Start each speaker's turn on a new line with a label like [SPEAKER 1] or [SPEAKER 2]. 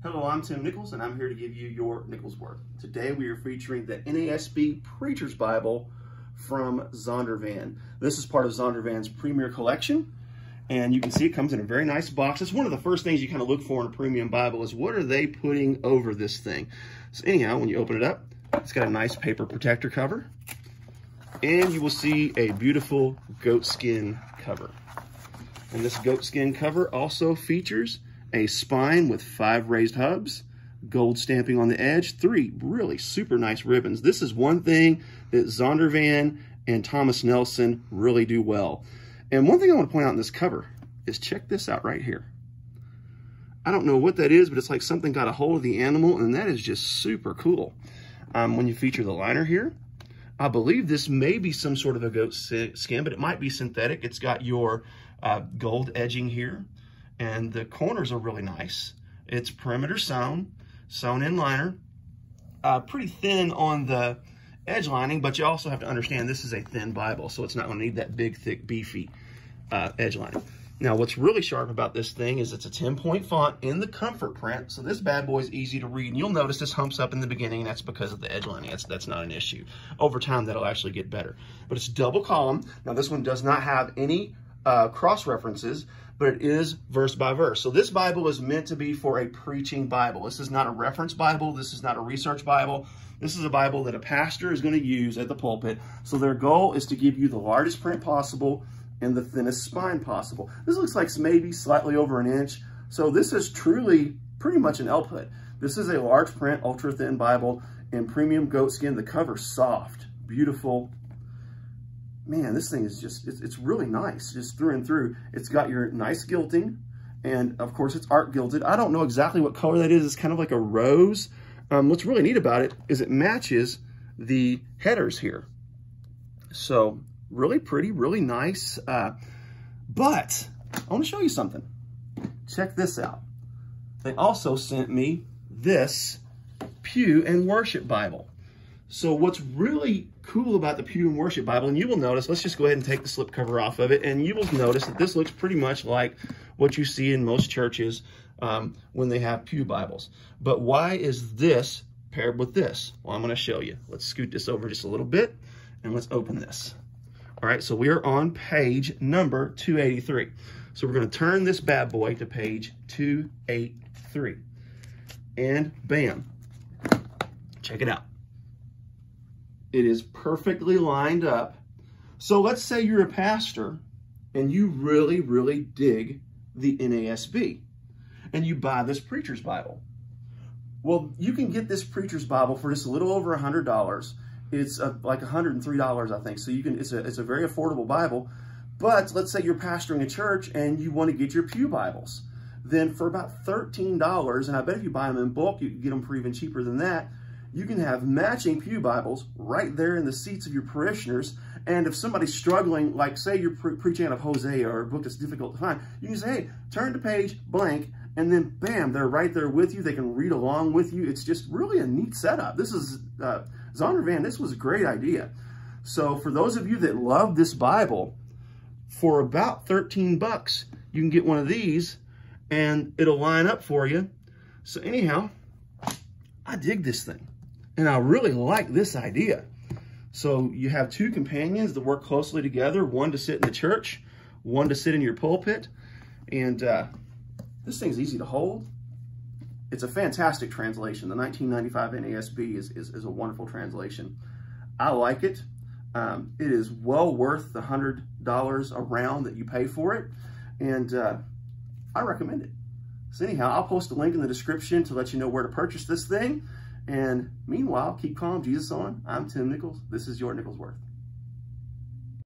[SPEAKER 1] Hello, I'm Tim Nichols, and I'm here to give you your Nichols Worth. Today we are featuring the NASB Preacher's Bible from Zondervan. This is part of Zondervan's Premier Collection, and you can see it comes in a very nice box. It's one of the first things you kind of look for in a premium Bible is what are they putting over this thing. So anyhow, when you open it up, it's got a nice paper protector cover, and you will see a beautiful goatskin cover. And this goatskin cover also features a spine with 5 raised hubs, gold stamping on the edge, 3 really super nice ribbons. This is one thing that Zondervan and Thomas Nelson really do well. And one thing I want to point out in this cover is check this out right here. I don't know what that is, but it's like something got a hold of the animal, and that is just super cool. When you feature the liner here, I believe this may be some sort of a goat skin, but it might be synthetic. It's got your gold edging here, and the corners are really nice. It's perimeter sewn in liner, pretty thin on the edge lining, but you also have to understand this is a thin Bible, so it's not going to need that big, thick, beefy edge lining. Now, what's really sharp about this thing is it's a 10-point font in the comfort print, so this bad boy is easy to read. And you'll notice this humps up in the beginning, and that's because of the edge lining. That's not an issue. Over time, that'll actually get better. But it's double column. Now, this one does not have any cross references, but it is verse by verse. So this Bible is meant to be for a preaching Bible. This is not a reference Bible. This is not a research Bible. This is a Bible that a pastor is going to use at the pulpit. So their goal is to give you the largest print possible and the thinnest spine possible. This looks like maybe slightly over an inch. So this is truly pretty much an output. This is a large print, ultra thin Bible in premium goatskin. The cover's soft, beautiful. Man, this thing is just, it's really nice, just through and through. It's got your nice gilding, and of course it's art gilded. I don't know exactly what color that is. It's kind of like a rose. What's really neat about it is it matches the headers here. So really pretty, really nice. But I want to show you something. Check this out. They also sent me this Pew and Worship Bible. So what's really cool about the Pew and Worship Bible, and you will notice, let's just go ahead and take the slipcover off of it, and you will notice that this looks pretty much like what you see in most churches when they have Pew Bibles. But why is this paired with this? Well, I'm going to show you. Let's scoot this over just a little bit, and let's open this. All right, so we are on page number 283. So we're going to turn this bad boy to page 283. And bam, check it out. It is perfectly lined up. So let's say you're a pastor and you really, really dig the NASB and you buy this Preacher's Bible. Well, you can get this Preacher's Bible for just a little over $100. It's like $103, I think. So you can. It's a very affordable Bible. But let's say you're pastoring a church and you want to get your Pew Bibles. Then for about $13, and I bet if you buy them in bulk, you can get them for even cheaper than that. You can have matching Pew Bibles right there in the seats of your parishioners. And if somebody's struggling, like say you're preaching out of Hosea or a book that's difficult to find, you can say, hey, turn to page blank, and then bam, they're right there with you. They can read along with you. It's just really a neat setup. This is Zondervan. This was a great idea. So for those of you that love this Bible, for about 13 bucks, you can get one of these and it'll line up for you. So anyhow, I dig this thing. And I really like this idea. So you have 2 companions that work closely together, one to sit in the church, one to sit in your pulpit. And this thing's easy to hold. It's a fantastic translation. The 1995 NASB is a wonderful translation. I like it. It is well worth the $100 around that you pay for it. And I recommend it. So anyhow, I'll post a link in the description to let you know where to purchase this thing. And meanwhile, keep calm, Jesus on. I'm Tim Nichols. This is your Nichols Worth.